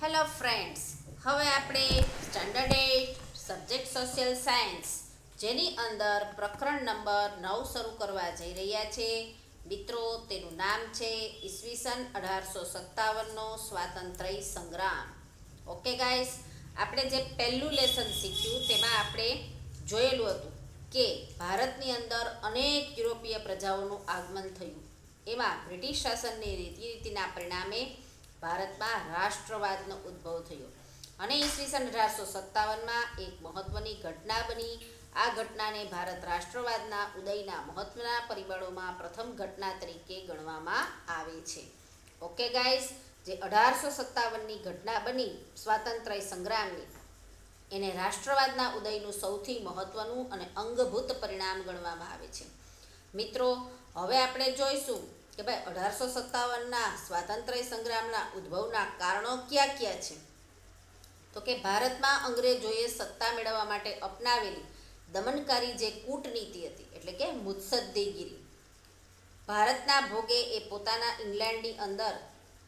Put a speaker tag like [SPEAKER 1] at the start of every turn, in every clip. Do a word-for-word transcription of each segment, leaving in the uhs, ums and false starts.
[SPEAKER 1] Hello friends, હવે આપણે standard eight subject social science જેની અંદર પ્રકરણ નંબર નવ શરૂ કરવા જઈ રહ્યા છે. મિત્રો, તેનું નામ છે ઈસવીસન અઢારસો સત્તાવનનો સ્વાતંત્ર્ય સંગ્રામ. ઓકે ગાઈસ, આપણે જે પહેલું લેસન શીખ્યું તેમાં આપણે જોયેલું હતું કે ભારતની અંદર અનેક યુરોપીય પ્રજાઓનું આગમન થયું. એમાં બ્રિટિશ શાસનની રીતિ રીતિના પરિણામે ભારતમાં રાષ્ટ્રવાદનો ઉદ્ભવ થયો અને ઈસવીસન અઢારસો સત્તાવનમાં એક મહત્વની ઘટના બની. આ ઘટનાને ભારત રાષ્ટ્રવાદના ઉદયના મહત્વના પરિબળોમાં પ્રથમ ઘટના તરીકે ગણવામાં આવે છે. ઓકે ગાઈસ, જે અઢારસો સત્તાવનની ઘટના બની સ્વાતંત્ર્ય સંગ્રામની, એને રાષ્ટ્રવાદના ઉદયનું સૌથી મહત્વનું અને અંગભૂત પરિણામ ગણવામાં આવે છે. મિત્રો, હવે આપણે જોઈશું કે ભાઈ અઢારસો સત્તાવનના સ્વાતંત્ર્ય સંગ્રામના ઉદ્ભવના કારણો ક્યાં ક્યાં છે. તો કે ભારતમાં અંગ્રેજોએ સત્તા મેળવવા માટે અપનાવેલી દમનકારી જે કૂટનીતિ હતી, એટલે કે મુત્સદ્દીગીરી, ભારતના ભોગે એ પોતાના ઇંગ્લેન્ડની અંદર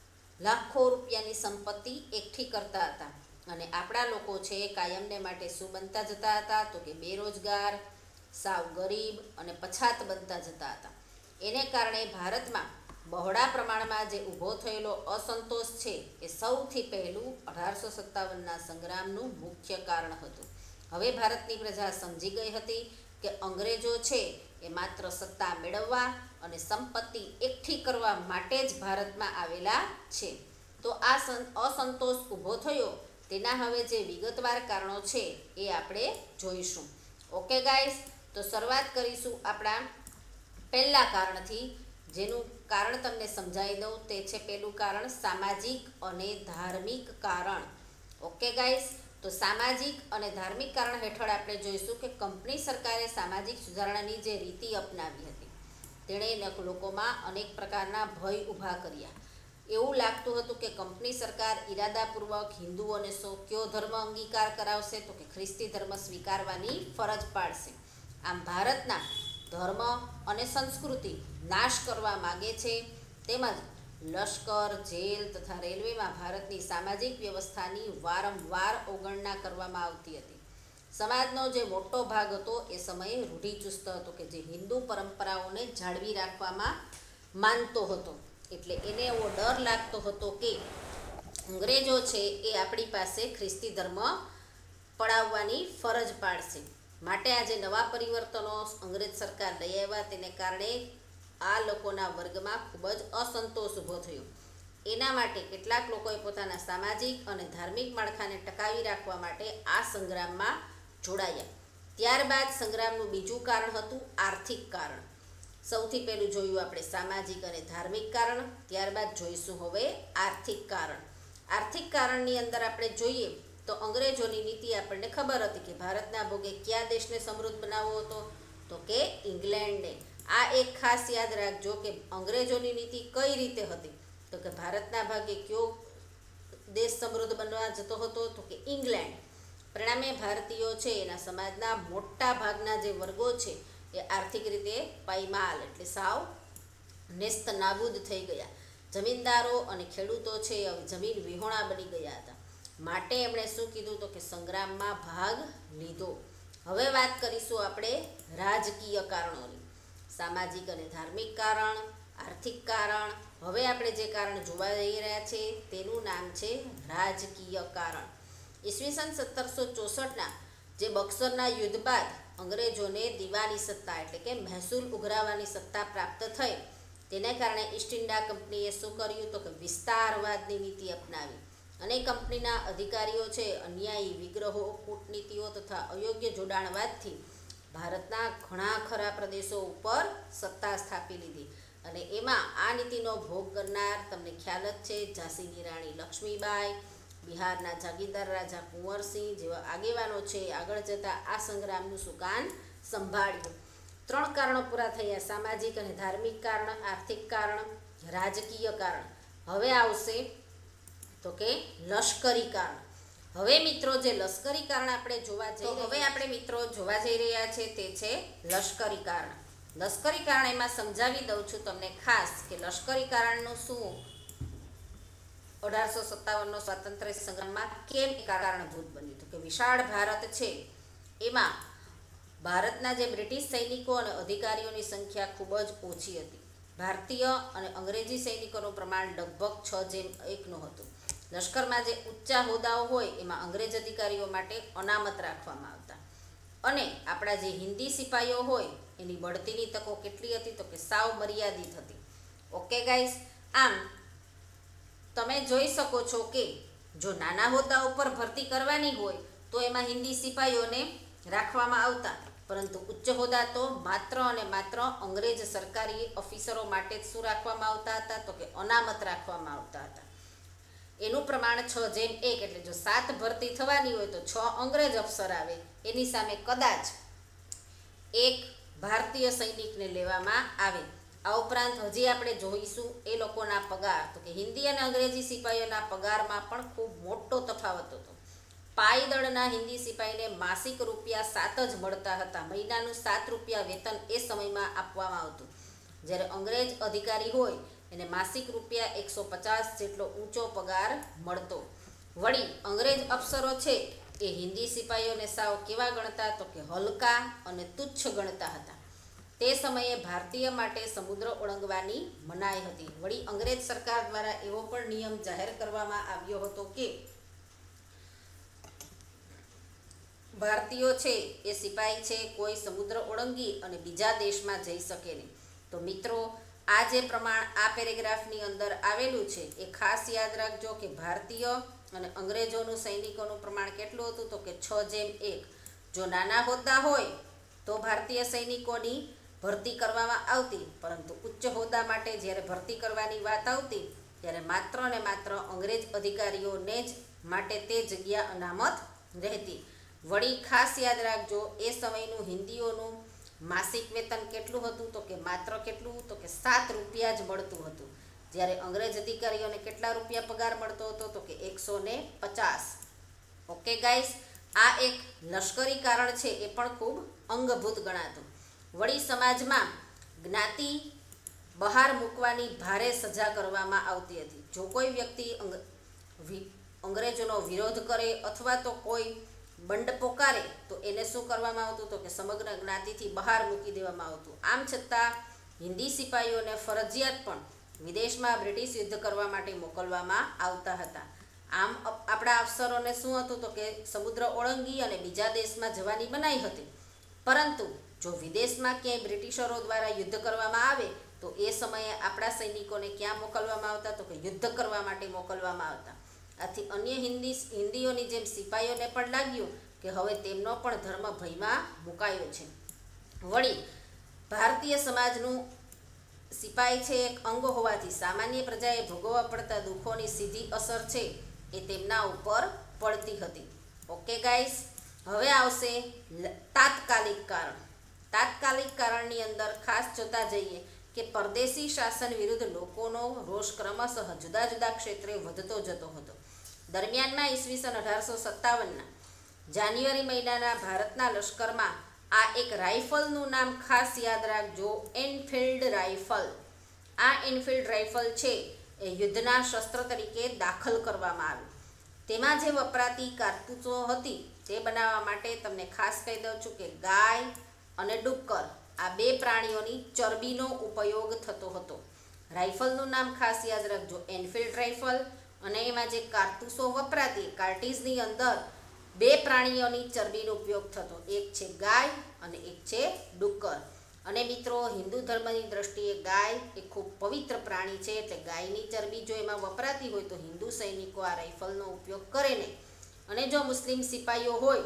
[SPEAKER 1] લાખો રૂપિયાની સંપત્તિ એકઠી કરતા હતા અને આપણા લોકો છે કાયમને માટે શું બનતા જતા હતા? તો કે બેરોજગાર, સાવ ગરીબ અને પછાત બનતા જતા હતા. એને કારણે ભારતમાં બહોળા પ્રમાણમાં જે ઊભો થયેલો અસંતોષ છે એ સૌથી પહેલું અઢારસો સત્તાવનના સંગ્રામનું મુખ્ય કારણ હતું. હવે ભારતની પ્રજા સમજી ગઈ હતી કે અંગ્રેજો છે એ માત્ર સત્તા મેળવવા અને સંપત્તિ એકઠી કરવા માટે જ ભારતમાં આવેલા છે. તો આ અસંતોષ ઊભો થયો તેના હવે જે વિગતવાર કારણો છે એ આપણે જોઈશું. ઓકે ગાઈસ, તો શરૂઆત કરીશું આપણા પહેલા કારણથી, જેનું કારણ તમને સમજાવી દઉં. તે છે પહેલું કારણ સામાજિક અને ધાર્મિક કારણ. ઓકે ગાઈસ, તો સામાજિક અને ધાર્મિક કારણ હેઠળ આપણે જોઈશું કે કંપની સરકારે સામાજિક સુધારણાની જે રીતિ અપનાવી હતી તેણે લોકોમાં અનેક પ્રકારના ભય ઊભા કર્યા. એવું લાગતું હતું કે કંપની સરકાર ઈરાદાપૂર્વક હિન્દુઓને સો કયો ધર્મ અંગીકાર કરાવશે? તો કે ખ્રિસ્તી ધર્મ સ્વીકારવાની ફરજ પાડશે. આમ ભારતના ધર્મ અને સંસ્કૃતિ નાશ કરવા માગે છે. તેમજ લશ્કર, જેલ તથા રેલવેમાં ભારતની સામાજિક વ્યવસ્થાની વારંવાર અવગણના કરવામાં આવતી હતી. સમાજનો જે મોટો ભાગ હતો એ સમયે રૂઢિચુસ્ત હતો કે જે હિન્દુ પરંપરાઓને જાળવી રાખવામાં માનતો હતો. એટલે એને એવો ડર લાગતો હતો કે અંગ્રેજો છે એ આપણી પાસે ખ્રિસ્તી ધર્મ પડાવવાની ફરજ પાડશે. માટે આજે નવા પરિવર્તનો અંગ્રેજ સરકાર લઈ આવ્યા તેને કારણે આ લોકોના વર્ગમાં ખૂબ જ અસંતોષ ઊભો થયો. એના માટે કેટલાક લોકોએ પોતાના સામાજિક અને ધાર્મિક માળખાને ટકાવી રાખવા માટે આ સંગ્રામમાં જોડાયા. ત્યારબાદ સંગ્રામનું બીજું કારણ હતું આર્થિક કારણ. સૌથી પહેલું જોયું આપણે સામાજિક અને ધાર્મિક કારણ, ત્યારબાદ જોઈશું હવે આર્થિક કારણ. આર્થિક કારણની અંદર આપણે જોઈએ તો અંગ્રેજોની નીતિ આપણને ખબર હતી કે ભારતના ભોગે કયા દેશને સમૃદ્ધ બનાવવો હતો? તો કે ઇંગ્લેન્ડને. આ એક ખાસ યાદ રાખજો કે અંગ્રેજોની નીતિ કઈ રીતે હતી. તો કે ભારતના ભાગે કયો દેશ સમૃદ્ધ બનવા જતો હતો? તો કે ઇંગ્લેન્ડ. પરિણામે ભારતીયો છે એના સમાજના મોટા ભાગના જે વર્ગો છે એ આર્થિક રીતે પાયમાલ એટલે સાવ નેસ્ત નાબૂદ થઈ ગયા. જમીનદારો અને ખેડૂતો છે જમીન વિહોણા બની ગયા હતા. માટે એમણે શું કીધું? તો કે સંગ્રામમાં ભાગ લીધો. હવે વાત કરીશું આપણે રાજકીય કારણોની. સામાજિક અને ધાર્મિક કારણ, આર્થિક કારણ. હવે આપણે જે કારણ જોવા જઈ રહ્યા છે તેનું નામ છે રાજકીય કારણ. ઈસવીસન સત્તરસો ચોસઠના જે બક્સરના યુદ્ધ બાદ અંગ્રેજોને દીવાની સત્તા એટલે કે મહેસૂલ ઉઘરાવવાની સત્તા પ્રાપ્ત થઈ. તેને કારણે ઈસ્ટ ઇન્ડિયા કંપનીએ શું કર્યું? તો કે વિસ્તારવાદની નીતિ અપનાવી અને કંપનીના અધિકારીઓ છે અન્યાયી વિગ્રહો, કૂટનીતિઓ તથા અયોગ્ય જોડાણવાદથી ભારતના ઘણા ખરા પ્રદેશો ઉપર સત્તા સ્થાપી લીધી. અને એમાં આ નીતિનો ભોગ કરનાર તમને ખ્યાલ જ છે ઝાંસીની રાણી લક્ષ્મીબાઈ, બિહારના જાગીરદાર રાજા કુંવરસિંહ જેવા આગેવાનો છે. આગળ જતાં આ સંગ્રામનું સુકાન સંભાળ્યું. ત્રણ કારણો પૂરા થયા: સામાજિક અને ધાર્મિક કારણ, આર્થિક કારણ, રાજકીય કારણ. હવે આવશે તો કે લશ્કરી કારણ. હવે મિત્રો જે લશ્કરી કારણ આપણે જોવા જઈ હવે આપણે મિત્રો જોવા જઈ રહ્યા છે તે છે લશ્કરી કારણ. લશ્કરી કારણ એમાં સમજાવી દઉં છું તમને ખાસ કે લશ્કરી કારણનું શું અઢારસો સત્તાવનનો સ્વાતંત્ર્ય સંગ્રામમાં કેમ કારણભૂત બન્યું? તો કે વિશાળ ભારત છે એમાં ભારતના જે બ્રિટિશ સૈનિકો અને અધિકારીઓની સંખ્યા ખૂબ જ ઓછી હતી. ભારતીય અને અંગ્રેજી સૈનિકોનું પ્રમાણ લગભગ છ જેમ એકનું હતું. લશ્કરમાં જે ઊંચા હોદ્દાઓ હોય એમાં અંગ્રેજ અધિકારીઓ માટે અનામત રાખવામાં આવતા અને આપણા જે હિન્દી સિપાહીઓ હોય એની બઢતીની તકો કેટલી હતી? તો કે સાવ મર્યાદિત હતી. ઓકે ગાઈસ, આમ તમે જોઈ શકો છો કે જો નાના હોદ્દા ઉપર ભરતી કરવાની હોય તો એમાં હિન્દી સિપાહીઓને રાખવામાં આવતા, પરંતુ ઉચ્ચ હોદ્દા તો માત્ર અને માત્ર અંગ્રેજ સરકારી ઓફિસરો માટે જ શું રાખવામાં આવતા હતા? તો કે અનામત રાખવામાં આવતા હતા. એનું પ્રમાણ છ જેમ એક, એટલે જો સાત ભરતી થવાની હોય તો છ અંગ્રેજ અફસર આવે, એની સામે કદાચ એક ભારતીય સૈનિકને લેવામાં આવે. આ ઉપરાંત હજી આપણે જોઈશું એ લોકોના પગાર, તો કે હિન્દી અને અંગ્રેજી સિપાહીઓના પગારમાં પણ ખૂબ મોટો તફાવત હતો. પાયદળના હિન્દી સિપાહીને માસિક રૂપિયા સાત જ મળતા હતા. મહિનાનું સાત રૂપિયા વેતન એ સમયમાં આપવામાં આવતું, જ્યારે અંગ્રેજ અધિકારી હોય એને માસિક રૂપિયા એકસો પચાસ જેટલો ઊંચો પગાર મળતો. વળી અંગ્રેજ અફસરો છે એ હિન્દી સિપાહીઓને સાવ કેવા ગણતા? તો કે હલકા અને તુચ્છ ગણતા હતા. તે સમયે ભારતીય માટે સમુદ્ર ઓળંગવાની મનાઈ હતી. વળી અંગ્રેજ સરકાર દ્વારા એવો પણ નિયમ જાહેર કરવામાં આવ્યો હતો કે ભારતીયો છે એ સિપાહી છે કોઈ સમુદ્ર ઓળંગી અને બીજા દેશમાં જઈ શકે નહીં. તો મિત્રો, આ જે પ્રમાણ આ પેરેગ્રાફની અંદર આવેલું છે એ ખાસ યાદ રાખજો કે ભારતીય અને અંગ્રેજોનું સૈનિકોનું પ્રમાણ કેટલું હતું? તો કે છ જેમ એક. જો નાના હોદ્દા હોય તો ભારતીય સૈનિકોની ભરતી કરવામાં આવતી, પરંતુ ઉચ્ચ હોદ્દા માટે જ્યારે ભરતી કરવાની વાત આવતી ત્યારે માત્ર ને માત્ર અંગ્રેજ અધિકારીઓને જ માટે તે જગ્યા અનામત રહેતી. વળી ખાસ યાદ રાખજો, એ સમયનું હિન્દીઓનું માસિક વેતન કેટલું હતું? તો કે માત્ર કેટલું? તો કે સાત રૂપિયા જ મળતું હતું, જ્યારે અંગ્રેજ અધિકારીઓને કેટલા રૂપિયા પગાર મળતો હતો? તો કે એકસો ને પચાસ. ઓકે ગાઈસ, આ એક લશ્કરી કારણ છે એ પણ ખૂબ અંગભૂત ગણાતું. વળી સમાજમાં જ્ઞાતિ બહાર મૂકવાની ભારે સજા કરવામાં આવતી હતી. જો કોઈ વ્યક્તિ અંગ્રેજોનો વિરોધ કરે અથવા તો કોઈ બંડ પોકારે તો એને શું કરવામાં આવતું? તો કે સમગ્ર જ્ઞાતિથી બહાર મૂકી દેવામાં આવતું. આમ છતાં હિન્દી સિપાહીઓને ફરજિયાત પણ વિદેશમાં બ્રિટિશ યુદ્ધ કરવા માટે મોકલવામાં આવતા હતા. આમ આપણા અફસરોને શું હતું? તો કે સમુદ્ર ઓળંગી અને બીજા દેશમાં જવાની મનાઈ હતી, પરંતુ જો વિદેશમાં ક્યાંય બ્રિટિશરો દ્વારા યુદ્ધ કરવામાં આવે તો એ સમયે આપણા સૈનિકોને ક્યાં મોકલવામાં આવતા? તો કે યુદ્ધ કરવા માટે મોકલવામાં આવતા. આથી અન્ય હિન્દી હિન્દીઓની જેમ સિપાહીઓને પણ લાગ્યું કે હવે તેમનો પણ ધર્મ ભયમાં મુકાયો છે. વળી ભારતીય સમાજનું સિપાહી છે એક અંગ હોવાથી સામાન્ય પ્રજાએ ભોગવવા પડતા દુઃખોની સીધી અસર છે એ તેમના ઉપર પડતી હતી. ઓકે ગાઈસ, હવે આવશે તાત્કાલિક કારણ. તાત્કાલિક કારણની અંદર ખાસ જોતા જઈએ કે પરદેશી શાસન વિરુદ્ધ લોકોનો રોષ ક્રમશઃ જુદા જુદા ક્ષેત્રે વધતો જતો હતો. દરમિયાનમાં ઈસવીસન અઢારસો સત્તાવનના જાન્યુઆરી મહિનાના ભારતના લશ્કરમાં આ એક રાઇફલનું નામ ખાસ યાદ રાખજો, એનફિલ્ડ રાઇફલ. આ એનફિલ્ડ રાઇફલ છે એ યુદ્ધના શસ્ત્ર તરીકે દાખલ કરવામાં આવ્યું. તેમાં જે વપરાતી કારતૂસો હતી તે બનાવવા માટે તમને ખાસ કહી દઉં છું કે ગાય અને ડુક્કર આ બે પ્રાણીઓની ચરબીનો ઉપયોગ થતો હતો. રાઇફલનું નામ ખાસ યાદ રાખજો, એનફિલ્ડ રાઇફલ. અને એમાં જે કારતૂસો વપરાતી કાર્ટીઝની અંદર બે પ્રાણીઓની ચરબીનો ઉપયોગ થતો, એક છે ગાય અને એક છે ડુક્કર. અને મિત્રો, હિન્દુ ધર્મની દ્રષ્ટિએ ગાય એ ખૂબ પવિત્ર પ્રાણી છે, એટલે ગાયની ચરબી જો એમાં વપરાતી હોય તો હિન્દુ સૈનિકો આ રાઇફલનો ઉપયોગ કરે નહીં. અને જો મુસ્લિમ સિપાહીઓ હોય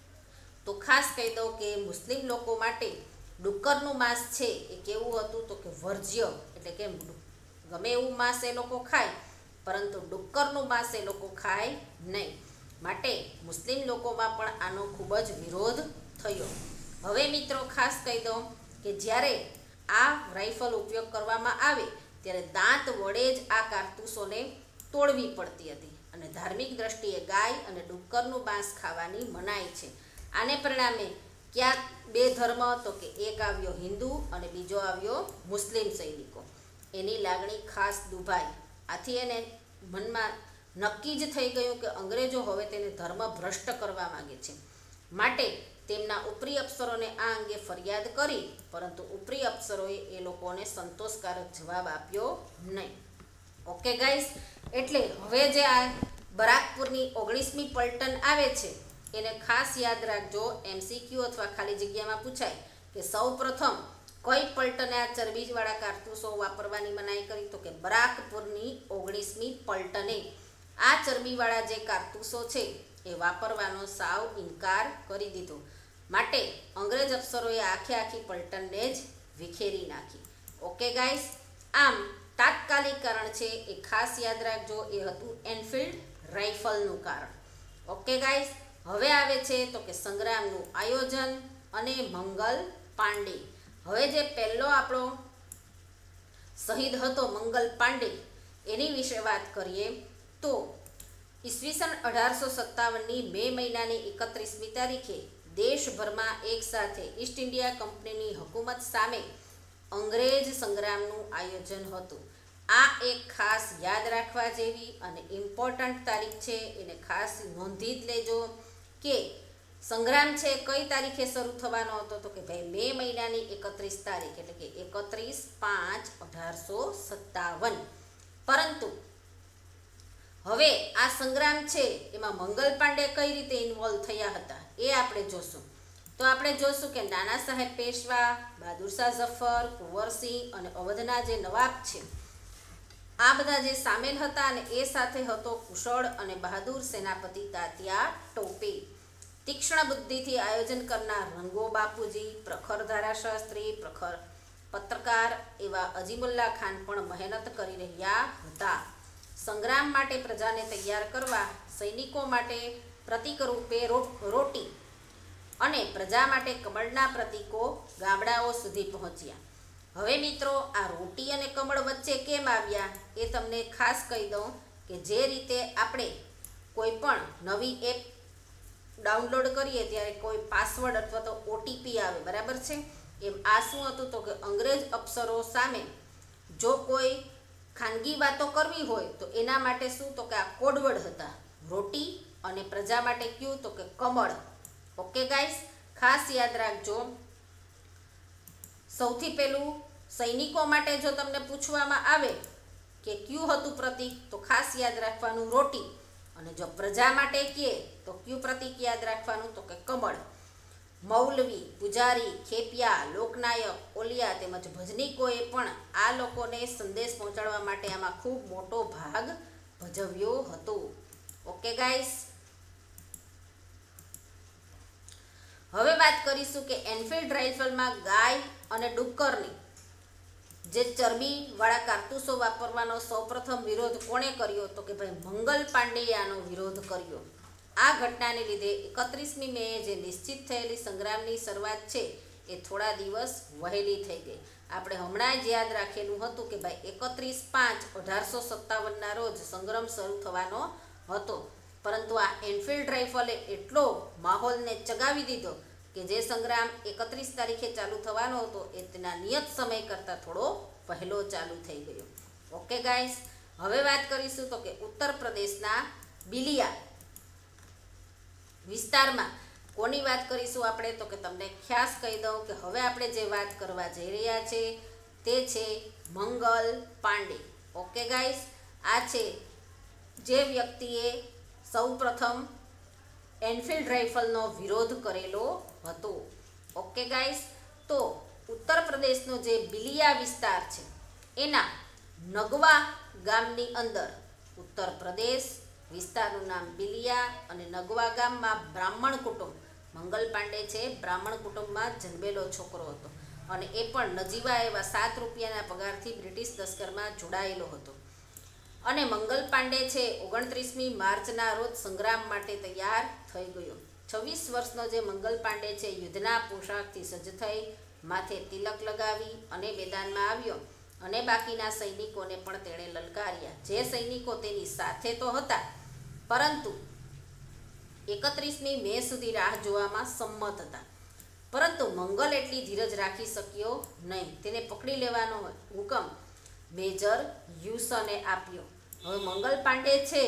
[SPEAKER 1] તો ખાસ કહી દઉં કે મુસ્લિમ લોકો માટે ડુક્કરનું માંસ છે એ કેવું હતું? તો કે વર્જ્ય, એટલે કે ગમે એવું માંસ એ લોકો ખાય, પરંતુ ડુક્કરનું માંસ એ લોકો ખાય નહીં. માટે મુસ્લિમ લોકોમાં પણ આનો ખૂબ જ વિરોધ થયો. હવે મિત્રો ખાસ કહી દઉં કે જ્યારે આ રાઇફલ ઉપયોગ કરવામાં આવે ત્યારે દાંત વડે જ આ કારતૂસોને તોડવી પડતી હતી, અને ધાર્મિક દ્રષ્ટિએ ગાય અને ડુક્કરનું માંસ ખાવાની મનાઈ છે. આને પરિણામે ક્યાંક બે ધર્મ, તો કે એક આવ્યો હિન્દુ અને બીજો આવ્યો મુસ્લિમ સૈનિકો, એની લાગણી ખાસ દુભાઈ. આથી એને મનમાં નક્કી જ થઈ ગયું કે અંગ્રેજો હવે તેને ધર્મ ભ્રષ્ટ કરવા માગે છે, માટે તેમના ઉપરી અફસરોને આ અંગે ફરિયાદ કરી, પરંતુ ઉપરી અફસરોએ એ લોકોને સંતોષકારક જવાબ આપ્યો નહીં. ઓકે ગાઈસ, એટલે હવે જે આ બરાકપુરની ઓગણીસમી પલટન આવે છે એને ખાસ યાદ રાખજો. એમસીક્યુ અથવા ખાલી જગ્યામાં પૂછાય કે સૌ પ્રથમ કઈ પલટને આ ચરબીવાળા કારતૂસો વાપરવાની મનાઈ કરી, તો કે બરાકપુરની ઓગણીસમી પલટને આ ચરબીવાળા જે કારતૂસો છે એ વાપરવાનો સાવ ઇનકાર કરી દીધો, માટે અંગ્રેજ અફસરોએ આખે આખી પલટનને જ વિખેરી નાખી. ઓકે ગાઈસ, આમ તાત્કાલિક કારણ છે એ ખાસ યાદ રાખજો, એ હતું એનફિલ્ડ રાઇફલનું કારણ. ઓકે ગાઈસ, હવે આવે છે તો કે સંગ્રામનું આયોજન અને મંગલ પાંડે. હવે જે પહેલો આપણો શહીદ હતો મંગલ પાંડે, એની વિશે વાત કરીએ તો ઈસવીસન અઢારસો સત્તાવનની મે મહિનાની એકત્રીસમી તારીખે દેશભરમાં એક સાથે ઈસ્ટ ઇન્ડિયા કંપનીની હુકુમત સામે અંગ્રેજ સંગ્રામનું આયોજન હતું. આ એક ખાસ યાદ રાખવા જેવી અને ઇમ્પોર્ટન્ટ તારીખ છે, એને ખાસ નોંધી જ લેજો કે સંગ્રામ છે કઈ તારીખે શરૂ થવાનો હતો, તો કે ભાઈ મે મહિનાની એકત્રીસ તારીખ, એટલે કે એકત્રીસ પાંચ અઢારસો સત્તાવન. પરંતુ હવે આ સંગ્રામ છે એમાં મંગલ પાંડે કઈ રીતે ઇન્વોલ્વ થયા હતા એ આપણે જોશું. તો આપણે જોશું કે નાના સાહેબ પેશવા, બહાદુર શાહ ઝફર, કુંવરસિંહ અને અવધના જે નવાબ છે, આ બધા જે સામેલ હતા, અને એ સાથે હતો કુશળ અને બહાદુર સેનાપતિ તાત્યા ટોપે. તીક્ષ્ણ બુદ્ધિથી આયોજન કરનાર રંગો બાપુજી, પ્રખર ધારાશાસ્ત્રી, પ્રખર પત્રકાર એવા અજીમુલ્લા ખાન પણ મહેનત કરી રહ્યા હતા. સંગ્રામ માટે પ્રજાને તૈયાર કરવા સૈનિકો માટે પ્રતીક રૂપે રોટી અને પ્રજા માટે કમળના પ્રતીકો ગામડાઓ સુધી પહોંચ્યા. હવે મિત્રો, આ રોટી અને કમળ વચ્ચે કેમ આવ્યા એ તમને ખાસ કહી દઉં કે જે રીતે આપણે કોઈ પણ નવી એપ ડાઉનલોડ કરીએ ત્યારે કોઈ પાસવર્ડ અથવા તો ઓટીપી આવે, બરાબર છે, એમ આ શું હતું તો કે અંગ્રેજ અફસરો સામે જો કોઈ ખાનગી વાતો કરવી હોય તો એના માટે શું તો કે આ કોડવર્ડ હતા, રોટી અને પ્રજા માટે ક્યુ તો કે કમળ. ઓકે ગાઈસ, ખાસ યાદ રાખજો. સૌથી પહેલું સૈનિકો માટે જો તમને પૂછવામાં આવે કે ક્યુ હતું પ્રતીક, તો ખાસ યાદ રાખવાનું રોટી, અને જો પ્રજા માટે કહે તો ક્યુ પ્રતીક યાદ રાખવાનું તો કે કમળ. મૌલવી, પૂજારી, ખેપિયા, લોકનાયક, ઓલિયા તેમજ ભજનીકોએ પણ આ લોકોને સંદેશ પહોંચાડવા માટે આમાં ખૂબ મોટો ભાગ ભજવ્યો હતો. ઓકે ગાઈસ, હવે વાત કરીશું કે એનફિલ્ડ રાઇફલમાં ગાય અને ડુક્કરની જે ચરબીવાળા કારતૂસો વાપરવાનો સૌપ્રથમ વિરોધ કોણે કર્યો, તો કે ભાઈ મંગલ પાંડેએ આનો વિરોધ કર્યો. આ ઘટનાને લીધે એકત્રીસમી મે જે નિશ્ચિત થયેલી સંગ્રામની શરૂઆત છે એ થોડા દિવસ વહેલી થઈ ગઈ. આપણે હમણાં જ યાદ રાખેલું હતું કે ભાઈ એકત્રીસ પાંચ અઢારસો સત્તાવનના રોજ સંગ્રામ શરૂ થવાનો હતો, પરંતુ આ એનફિલ્ડ રાઇફલે એટલો માહોલને ચગાવી દીધો કે જે સંગ્રામ એકત્રીસ તારીખે ચાલુ થવાનો હતો એ તેના નિયત સમય કરતાં થોડો પહેલો ચાલુ થઈ ગયો. ઓકે ગાઈસ, હવે વાત કરીશું તો કે ઉત્તર પ્રદેશના બિલિયા વિસ્તારમાં કોની વાત કરીશું આપણે, તો કે તમને ખાસ કહી દઉં કે હવે આપણે જે વાત કરવા જઈ રહ્યા છે તે છે મંગલ પાંડે. ઓકે ગાઈસ, આ છે જે વ્યક્તિએ સૌ પ્રથમ એનફિલ્ડ રાઇફલનો વિરોધ કરેલો હતો. ઓકે ગાઈસ, તો ઉત્તર પ્રદેશનો જે બિલિયા વિસ્તાર છે એના નગવા ગામની અંદર ઉત્તર પ્રદેશ વિસ્તારનું નામ બિલિયા અને નગવા ગામમાં બ્રાહ્મણ કુટુંબ, મંગલ પાંડે છે બ્રાહ્મણ કુટુંબમાં જન્મેલો છોકરો હતો અને એ પણ નજીવા એવા સાત રૂપિયાના પગારથી બ્રિટિશ લશ્કરમાં જોડાયેલો હતો. અને મંગલ પાંડે છે ઓગણત્રીસમી માર્ચના રોજ સંગ્રામ માટે તૈયાર થઈ ગયો. છવ્વીસ વર્ષનો જે મંગલ પાંડે છે યુદ્ધના પોશાકથી સજ્જ થઈ માથે તિલક લગાવી અને મેદાનમાં આવ્યો અને બાકીના સૈનિકોને પણ તેણે લલકાર્યા. જે સૈનિકો તેની સાથે તો હતા પરંતુ એકત્રીસમી મે સુધી રાહ જોવામાં સંમત હતા, પરંતુ મંગલ એટલી ધીરજ રાખી શક્યો નહીં. તેને પકડી લેવાનો હુકમ મેજર હ્યુસને આપ્યો. હવે મંગલ પાંડે છે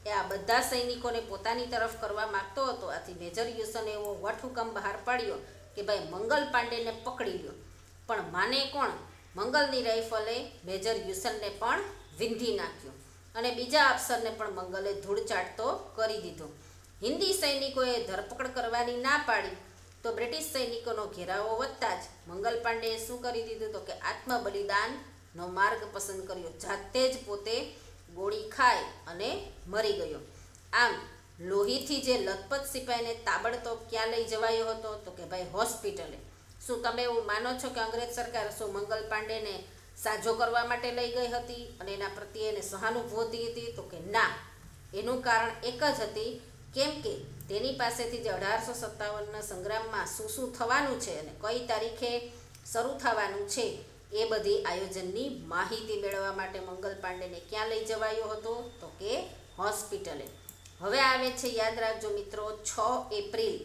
[SPEAKER 1] એ આ બધા સૈનિકોને પોતાની તરફ કરવા માગતો હતો. આથી મેજર હ્યુસને એવો વટહુકમ બહાર પાડ્યો કે ભાઈ મંગલ પાંડેને પકડી લ્યો. પણ માને કોણ? મંગલની રાઇફલે મેજર હ્યુસનને પણ વીંધી નાખ્યો અને બીજા અફસરને પણ મંગલે ધૂળ ચાટતો કરી દીધો. હિન્દી સૈનિકોએ ધરપકડ કરવાની ના પાડી તો બ્રિટિશ સૈનિકોનો ઘેરાવો વધતા જ મંગલ પાંડેએ શું કરી દીધું તો કે આત્મબલિદાનનો માર્ગ પસંદ કર્યો. જાતે જ પોતે ગોળી ખાઈ અને મરી ગયો. આમ લોહીથી જે લથપથ સિપાહીને તાબડતોબ ક્યાં લઈ જવાયો હતો તો કે ભાઈ હોસ્પિટલે. શું તમે એવું માનો છો કે અંગ્રેજ સરકાર શું મંગલ પાંડેને સાજો કરવા માટે લઈ ગઈ હતી અને એના પ્રત્યે એને સહાનુભૂતિ હતી? તો કે ના. એનું કારણ એક જ હતી, કેમ કે તેની પાસેથી જે અઢારસો સત્તાવનના સંગ્રામમાં શું શું થવાનું છે અને કઈ તારીખે શરૂ થવાનું છે એ બધી આયોજનની માહિતી મેળવવા માટે મંગલ પાંડેને ક્યાં લઈ જવાયો હતો તો કે હોસ્પિટલે. હવે આવે છે, યાદ રાખજો મિત્રો, છ એપ્રિલ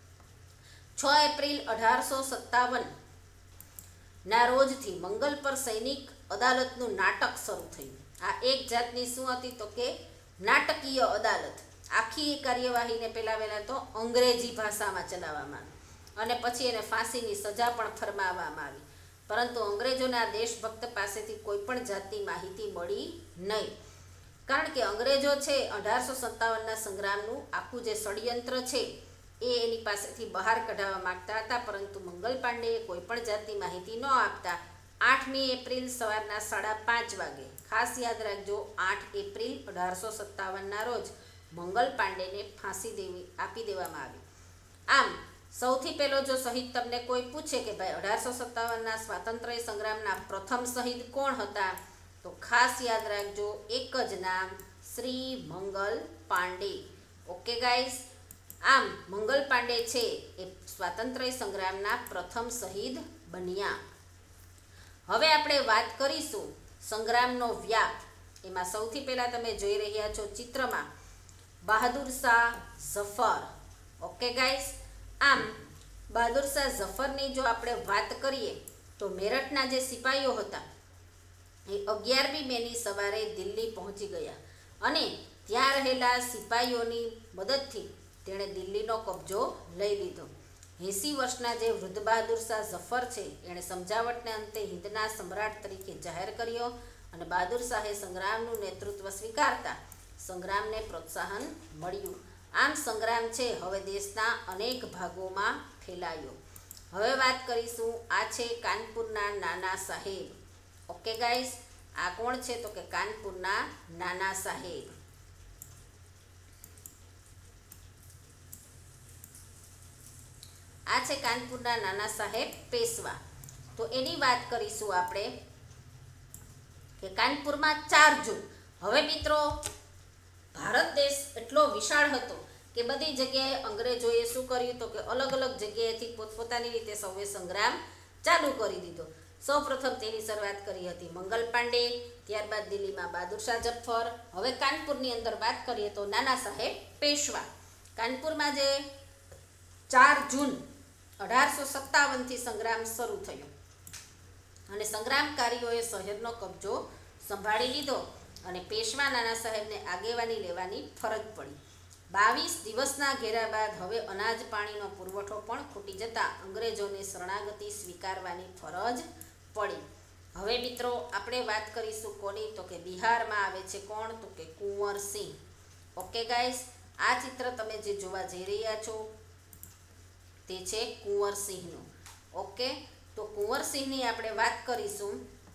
[SPEAKER 1] છ એપ્રિલ અઢારસો સત્તાવન ના રોજથી મંગલ પર સૈનિક અદાલતનું નાટક શરૂ થયું. આ એક જાતની શું હતી તો કે નાટકીય અદાલત. આખી કાર્યવાહીને પહેલા વહેલા તો અંગ્રેજી ભાષામાં ચલાવવામાં આવી અને પછી એને ફાંસીની સજા પણ ફરમાવવામાં આવી. પરંતુ અંગ્રેજોના દેશભક્ત પાસેથી કોઈ પણ જાતની માહિતી મળી નહીં, કારણ કે અંગ્રેજો છે અઢારસો સત્તાવનના સંગ્રામનું આખું જે ષડયંત્ર છે એ એની પાસેથી બહાર કઢાવવા માગતા હતા. પરંતુ મંગલ પાંડેએ કોઈ પણ જાતની માહિતી ન આપતા આઠમી એપ્રિલ સવારના સાડા પાંચ વાગે, ખાસ યાદ રાખજો, આઠ એપ્રિલ અઢારસો સત્તાવનના રોજ મંગલ પાંડેને ફાંસી દેવી આપી દેવામાં આવી. આમ સૌથી પહેલો જો શહીદ તમને કોઈ પૂછે કે ભાઈ અઢારસો સત્તાવનના સ્વાતંત્ર્ય સંગ્રામના પ્રથમ શહીદ કોણ હતા તો ખાસ યાદ રાખજો, એક જ નામ, શ્રી મંગલ પાંડે. ઓકે ગાઈસ, આમ મંગલ પાંડે છે એ સ્વાતંત્ર્ય સંગ્રામના પ્રથમ શહીદ બન્યા. હવે આપણે વાત કરીશું સંગ્રામનો વ્યાપ. એમાં સૌથી પહેલાં તમે જોઈ રહ્યા છો ચિત્રમાં બહાદુર શાહ ઝફર. ઓકે ગાઈસ, આમ બહાદુર શાહ ઝફરની જો આપણે વાત કરીએ તો મેરઠના જે સિપાહીઓ હતા એ અગિયારમી મેની સવારે દિલ્હી પહોંચી ગયા અને ત્યાં રહેલા સિપાહીઓની મદદથી તેણે દિલ્હીનો કબજો લઈ લીધો. એંસી વર્ષના જે વૃદ્ધ બહાદુર શાહ ઝફર છે એણે સમજાવટને અંતે હિંદના સમ્રાટ તરીકે જાહેર કર્યો અને બહાદુર શાહે સંગ્રામનું નેતૃત્વ સ્વીકારતા સંગ્રામને પ્રોત્સાહન મળ્યું. આમ સંગ્રામ છે હવે દેશના અનેક ભાગોમાં ફેલાયો. હવે વાત કરીશું, આ છે કાનપુરના નાના સાહેબ. ઓકે ગાઈસ, આ કોણ છે તો કે કાનપુરના નાના સાહેબ. આ છે કાનપુરના નાના સાહેબ પેશવા. તો એની વાત કરીશું આપણે કે કાનપુરમાં ચાર જૂન. હવે મિત્રો ભારત દેશ એટલો વિશાળ હતો કે બધી જગ્યાએ અંગ્રેજોએ શું કર્યું તો કે અલગ અલગ જગ્યાએથી પોતપોતાની રીતે સૌએ સંગ્રામ ચાલુ કરી દીધો. સૌ પ્રથમ તેની શરૂઆત કરી હતી મંગલ પાંડે, ત્યારબાદ દિલ્હીમાં બહાદુર શાહ ઝફર. હવે કાનપુરની અંદર વાત કરીએ તો નાના સાહેબ પેશવા. કાનપુરમાં જે ચાર જૂન અઢારસો સત્તાવનથી સંગ્રામ શરૂ થયો અને સંગ્રામકારીઓએ શહેરનો કબજો સંભાળી લીધો અને પેશવા નાના સાહેબને આગેવાની લેવાની ફરજ પડી. બાવીસ દિવસના ઘેરા બાદ હવે અનાજ પાણીનો પુરવઠો પણ ખૂટી જતા અંગ્રેજોને શરણાગતિ સ્વીકારવાની ફરજ પડી. હવે મિત્રો આપણે વાત કરીશું કોની તો કે બિહારમાં આવે છે કોણ તો કે કુંવરસિંહ. ઓકે ગાઈસ, આ ચિત્ર તમે જે જોવા જઈ રહ્યા છો તે છે કુંવરસિંહનું. ઓકે, તો કુંવરસિંહની આપણે વાત કરીશું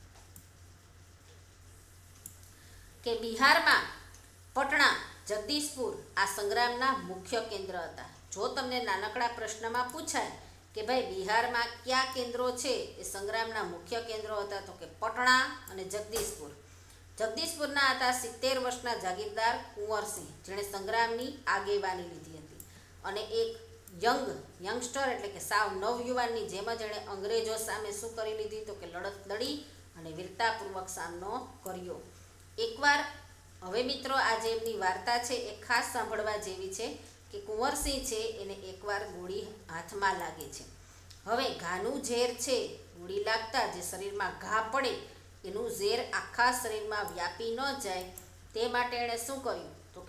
[SPEAKER 1] કે બિહારમાં પટણા, જગદીશપુર આ સંગ્રામના મુખ્ય કેન્દ્ર હતા. જો તમને નાનકડા પ્રશ્નમાં પૂછાય કે ભાઈ બિહારમાં કયા કેન્દ્રો છે એ સંગ્રામના મુખ્ય કેન્દ્રો હતા તો કે પટણા અને જગદીશપુર. જગદીશપુરના હતા સિત્તેર વર્ષના જાગીરદાર કુંવરસિંહ, જેણે સંગ્રામની આગેવાની લીધી હતી અને એક યંગ યંગસ્ટર એટલે કે સાવ નવયુવાનની જેમ જ એણે અંગ્રેજો સામે શું કરી લીધી તો કે લડત લડી અને વીરતાપૂર્વક સામનો કર્યો. એકવાર હવે મિત્રો આ જે એમની વાર્તા છે એ ખાસ સાંભળવા જેવી છે કે કુંવરસિંહ છે એને એકવાર ગોળી હાથમાં લાગે છે. હવે ઘાનું ઝેર છે, ગોળી લાગતા જે શરીરમાં ઘા પડે એનું ઝેર આખા શરીરમાં વ્યાપી ન જાય તે માટે એણે શું કર્યું તો કે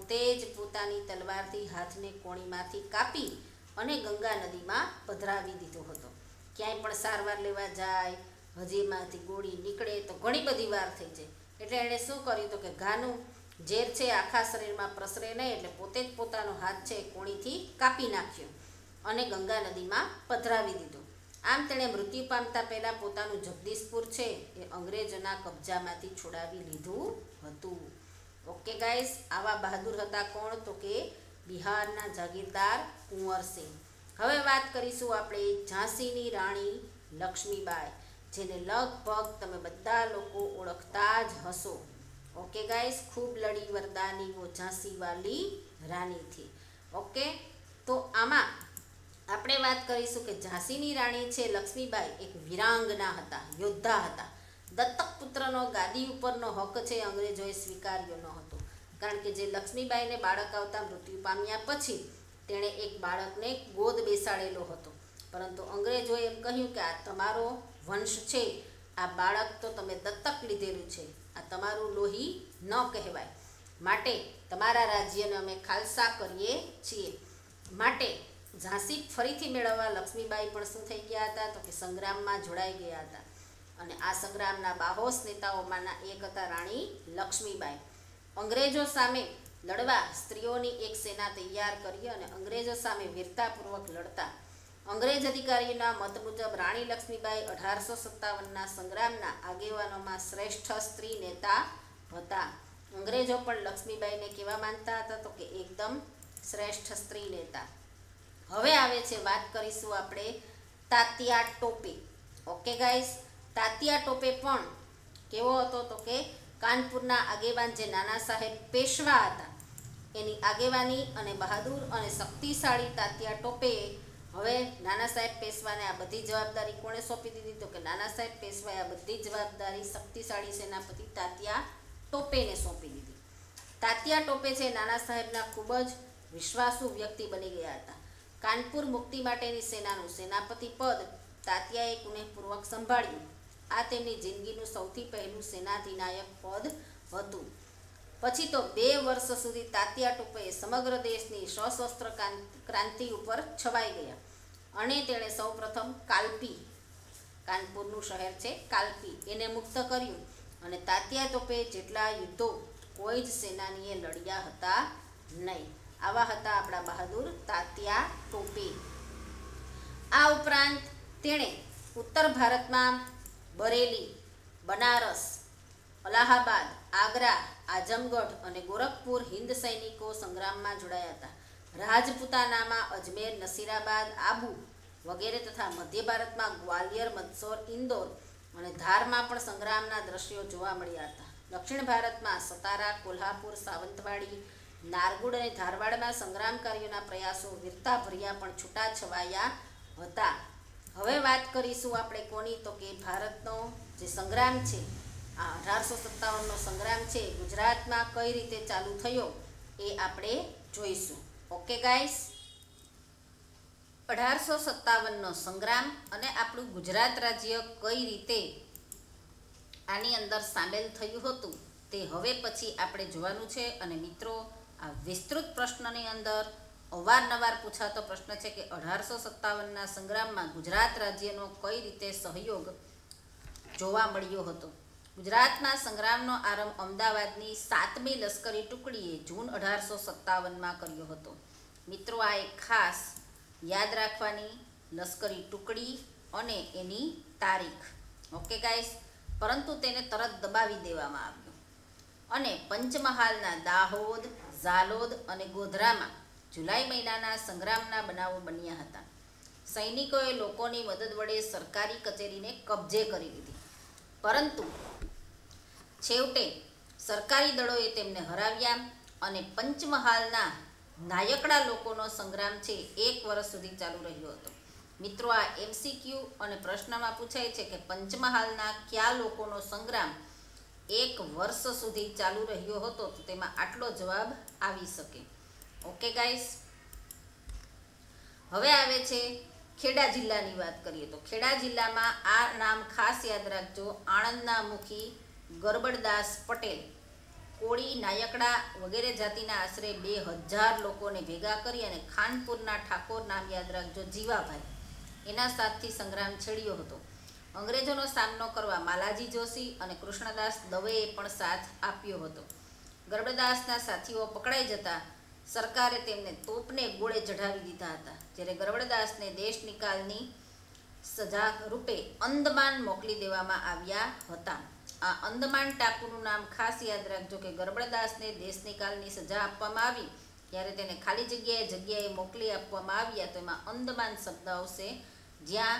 [SPEAKER 1] પોતે જ પોતાની તલવારથી હાથને કોણીમાંથી કાપી અને ગંગા નદીમાં પધરાવી દીધો હતો. ક્યાંય પણ સારવાર લેવા જાય, હજીમાંથી ગોળી નીકળે તો ઘણી બધી વાર થઈ જાય, એટલે એણે શું કર્યું તો કે ઘાનું ઝેર છે આખા શરીરમાં પ્રસરે નહીં, એટલે પોતે જ પોતાનો હાથ છે કોણીથી કાપી નાખ્યો અને ગંગા નદીમાં પધરાવી દીધો. આમ તેણે મૃત્યુ પામતા પહેલાં પોતાનું જગદીશપુર છે એ અંગ્રેજોના કબજામાંથી છોડાવી લીધું હતું. ઓકે ગાઈસ, આવા બહાદુર હતા કોણ તો કે બિહારના જાગીરદાર કુંવરસિંહ. હવે વાત કરીશું આપણે ઝાંસીની રાણી લક્ષ્મીબાઈ, જેને લગભગ તમે બધા લોકો ઓળખતા જ હશો. ઓકે ગાઈસ, ખૂબ લડી વરદાની વો ઝાંસી વાલી રાની થી. ઓકે, તો આમાં આપણે વાત કરીશું કે ઝાંસીની રાણી છે લક્ષ્મીબાઈ એક વીરાંગના હતા, યોદ્ધા હતા. દત્તક પુત્રનો ગાદી ઉપરનો હક છે અંગ્રેજોએ સ્વીકાર્યો ન હતો, કારણ કે જે લક્ષ્મીબાઈને બાળક આવતા મૃત્યુ પામ્યા પછી તેણે એક બાળકને ગોદ બેસાડેલો હતો, પરંતુ અંગ્રેજોએ એમ કહ્યું કે આ તમારો વંશ છે, આ બાળક તો તમે દત્તક લીધેલું છે, આ તમારું લોહી ન કહેવાય, માટે તમારા રાજ્યને અમે ખાલસા કરીએ છીએ. માટે ઝાંસી ફરીથી મેળવવા લક્ષ્મીબાઈ પણ શું થઈ ગયા હતા તો કે સંગ્રામમાં જોડાઈ ગયા હતા. અને આ સંગ્રામના બાહોશ નેતાઓમાંના એક હતા રાણી લક્ષ્મીબાઈ. અંગ્રેજો સામે લડવા સ્ત્રીઓની એક સેના તૈયાર કરી અને અંગ્રેજો સામે વીરતાપૂર્વક લડતા અંગ્રેજ અધિકારીઓના મત મુજબ રાણી લક્ષ્મીબાઈ અઢારસો સત્તાવનના સંગ્રામના આગેવાનોમાં શ્રેષ્ઠ સ્ત્રી નેતા હતા. અંગ્રેજો પણ લક્ષ્મીબાઈને કેવા માનતા હતા તો કે એકદમ શ્રેષ્ઠ સ્ત્રી નેતા. હવે આવે છે, વાત કરીશું આપણે તાત્યા ટોપે. ઓકે ગાઈસ, તાત્યા ટોપે પણ કેવો હતો તો કે કાનપુરના આગેવાન જે નાના સાહેબ પેશવા હતા એની આગેવાની અને બહાદુર અને શક્તિશાળી તાત્યા ટોપે હવે નાના સાહેબ પેશવાને આ બધી જવાબદારી કોણે સોંપી દીધી તો કે નાના સાહેબ પેશવાએ આ બધી જવાબદારી શક્તિશાળી સેનાપતિ તાત્યા ટોપેને સોંપી દીધી. તાત્યા ટોપે છે નાના સાહેબના ખૂબ જ વિશ્વાસુ વ્યક્તિ બની ગયા હતા. કાનપુર મુક્તિ માટેની સેનાનું સેનાપતિ પદ તાત્યાએ કુનેહપૂર્વક સંભાળ્યું. આ તેમની જિંદગીનું સૌથી પહેલું સેનાધિનાયક પદ હતું. પછી તો બે વર્ષ સુધી તાત્યા ટોપેએ સમગ્ર દેશની સશસ્ત્ર ક્રાંતિ ઉપર છવાઈ ગયા અને તેણે સૌપ્રથમ કાલપી, કાનપુરનું શહેર છે કાલપી, એને મુક્ત કર્યું. અને તાત્યા ટોપે જેટલા યુદ્ધો કોઈ જ સેનાનીએ લડ્યા હતા નહીં. આવા હતા આપણા બહાદુર તાત્યા ટોપે. આ ઉપરાંત તેણે ઉત્તર ભારતમાં બરેલી, બનારસ, અલ્હાબાદ, આગ્રા, આઝમગઢ અને ગોરખપુર હિન્દ સૈનિકો સંગ્રામમાં જોડાયા હતા. રાજપૂતાનામાં અજમેર, નસીરાબાદ, આબુ વગેરે તથા મધ્ય ભારતમાં ગ્વાલિયર, મંદસૌર, ઇન્દોર અને ધારમાં પણ સંગ્રામના દ્રશ્યો જોવા મળ્યા હતા. દક્ષિણ ભારતમાં સતારા, કોલ્હાપુર, સાવંતવાડી, નારગુડ અને ધારવાડમાં સંગ્રામકારીઓના પ્રયાસો વીરતાભર્યા પણ છૂટાછવાયા હતા. હવે વાત કરીશું આપણે કોની તો કે ભારતનો જે સંગ્રામ છે, આ અઢારસો સત્તાવનનો સંગ્રામ છે ગુજરાતમાં કઈ રીતે ચાલુ થયો એ આપણે જોઈશું. ઓકે ગાઈસ, અઢારસો સત્તાવનનો સંગ્રામ અને આપણું ગુજરાત રાજ્ય કઈ રીતે આની અંદર સામેલ થયું હતું તે હવે પછી આપણે જોવાનું છે. અને મિત્રો, આ વિસ્તૃત પ્રશ્નની અંદર અવારનવાર પૂછાતો પ્રશ્ન છે કે અઢારસો સત્તાવનના સંગ્રામમાં ગુજરાત રાજ્યનો કઈ રીતે સહયોગ જોવા મળ્યો હતો. ગુજરાતના સંગ્રામનો આરંભ અમદાવાદની સાતમી લશ્કરી ટુકડીએ જૂન અઢારસો સત્તાવનમાં કર્યો હતો. મિત્રો, આ એક ખાસ યાદ રાખવાની લશ્કરી ટુકડી અને એની તારીખ. ઓકે ગાઈસ, પરંતુ તેને તરત દબાવી દેવામાં આવ્યો અને પંચમહાલના દાહોદ, ઝાલોદ અને ગોધરામાં જુલાઈ મહિનાના સંગ્રામના બનાવો બન્યા હતા. સૈનિકોએ લોકોની મદદ વડે સરકારી કચેરીને કબજે કરી લીધી, પરંતુ છેવટે સરકારી દળોએ તેમને હરાવ્યા અને પંચમહાલના નાયકડા લોકોનો સંગ્રામ છે એક વર્ષ સુધી ચાલુ રહ્યો હતો. મિત્રો, આ એમસીક્યુ અને પ્રશ્નમાં પૂછાય છે કે પંચમહાલના કયા લોકોનો સંગ્રામ એક વર્ષ સુધી ચાલુ રહ્યો હતો, તો તેમાં આટલો જવાબ આવી શકે. ઓકે ગાઈસ, હવે આવે છે ખેડા જિલ્લાની વાત કરીએ તો ખેડા જિલ્લામાં આ નામ ખાસ યાદ રાખજો, આણંદના મુખી ગરબડદાસ પટેલ કોળી, નાયકડા વગેરે જાતિના આશરે બે હજાર લોકોને ભેગા કરી અને ખાનપુરના ઠાકોર, નામ યાદ રાખજો જીવાભાઈ, એના સાથથી સંગ્રામ છેડ્યો હતો. અંગ્રેજોનો સામનો કરવા માલાજી જોશી અને કૃષ્ણદાસ દવેએ પણ સાથ આપ્યો હતો. ગરબડદાસના સાથીઓ પકડાઈ જતા સરકારે તેમને તોપને ગોળે ચઢાવી દીધા હતા, જ્યારે ગરબડદાસને દેશ નિકાલની સજા રૂપે અંદમાન મોકલી દેવામાં આવ્યા હતા. આ અંદમાન ટાપુનું નામ ખાસ યાદ રાખજો કે ગરબડદાસને દેશ નિકાલની સજા આપવામાં આવી ત્યારે તેને ખાલી જગ્યાએ જગ્યાએ મોકલી આપવામાં આવ્યા, તો એમાં અંદમાન શબ્દ આવશે, જ્યાં